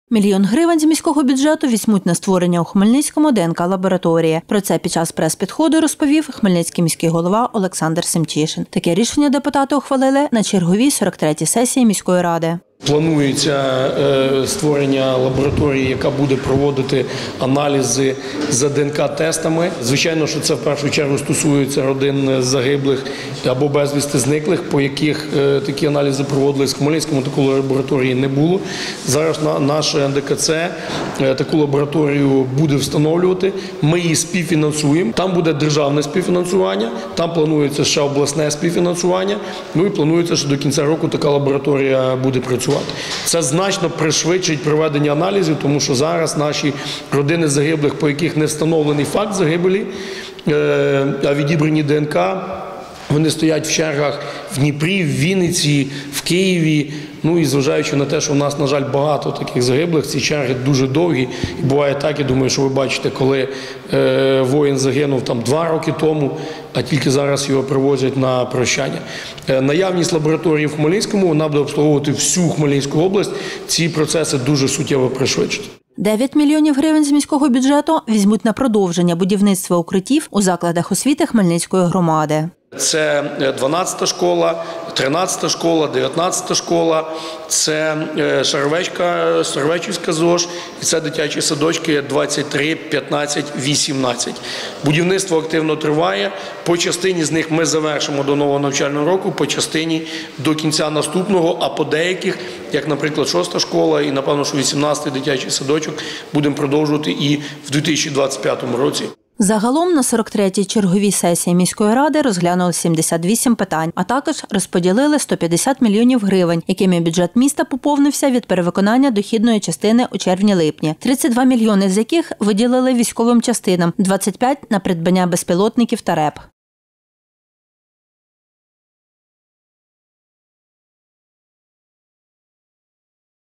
1 мільйон гривень з міського бюджету візьмуть на створення у Хмельницькому ДНК-лабораторії. Про це під час прес-підходу розповів Хмельницький міський голова Олександр Семчишин. Таке рішення депутати ухвалили на черговій 43-й сесії міської ради. Планується створення лабораторії, яка буде проводити аналізи за ДНК-тестами. Звичайно, що це в першу чергу стосується родин загиблих або безвісти зниклих, по яких такі аналізи проводились. В Хмельницькому такої лабораторії не було. Зараз наше НДКЦ таку лабораторію буде встановлювати. Ми її співфінансуємо. Там буде державне співфінансування, там планується ще обласне співфінансування. Ну і планується, що до кінця року така лабораторія буде працювати. Це значно пришвидшить проведення аналізів, тому що зараз наші родини загиблих, по яких не встановлений факт загибелі, а відібрані ДНК, вони стоять в чергах в Дніпрі, в Вінниці, в Києві. Ну і зважаючи на те, що в нас, на жаль, багато таких загиблих, ці черги дуже довгі. І буває так, я думаю, що ви бачите, коли воїн загинув там 2 роки тому, а тільки зараз його привозять на прощання. Наявність лабораторії в Хмельницькому, вона буде обслуговувати всю Хмельницьку область. Ці процеси дуже суттєво пришвидшать. 9 мільйонів гривень з міського бюджету візьмуть на продовження будівництва укриттів у закладах освіти Хмельницької громади. Це 12-та школа, 13-та школа, 19-та школа, це Шаровечівська ЗОЖ і це дитячі садочки 23, 15, 18. Будівництво активно триває. По частині з них ми завершимо до нового навчального року, по частині до кінця наступного, а по деяких, як, наприклад, 6-та школа і, напевно, що 18-й дитячий садочок, будемо продовжувати і в 2025 році. Загалом на 43-й черговій сесії міської ради розглянули 78 питань, а також розподілили 150 мільйонів гривень, якими бюджет міста поповнився від перевиконання дохідної частини у червні-липні. 32 мільйони з яких виділили військовим частинам, 25 – на придбання безпілотників та РЕП.